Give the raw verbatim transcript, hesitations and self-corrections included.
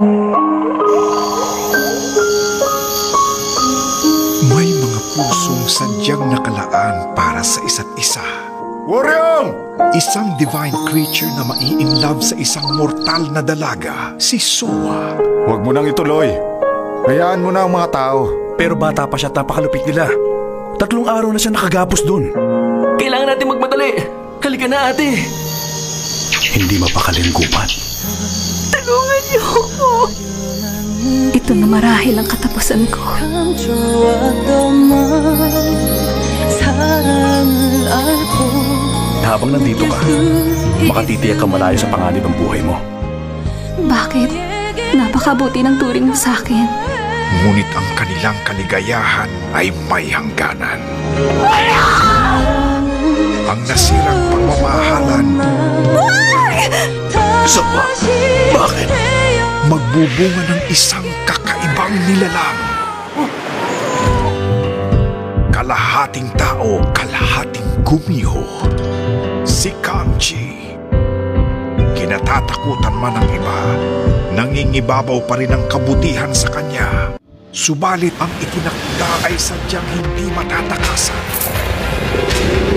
May mga pusong sadyang nakalaan para sa isa't isa. Waryong! Isang divine creature na mai-inlove sa isang mortal na dalaga, si Soa. Huwag mo nang ituloy. Hayaan mo na ang mga tao. Pero bata pa siya at napakalupit nila. Tatlong araw na siya nakagapos dun. Kailangan natin magmadali. Halika na, ate. Hindi mapakaling gupat. Tulungan niyo ako. Ito na marahil ang katapusan ko. Habang nandito ka, makatitiyak ka malayo sa panganib ang buhay mo. Bakit? Napakabuti ng turing mo sa akin. Ngunit ang kanilang kaligayahan ay may hangganan. Ang nasirang pagmamahalan, Soa, bakit? magbubunga ng isang kakaibang nilalang. Kalahating tao, kalahating gumiho. Si Kangji. Kinatatakutan man ng iba, nangingibabaw pa rin ang kabutihan sa kanya. Subalit ang itinakda ay sadyang hindi matatakasan.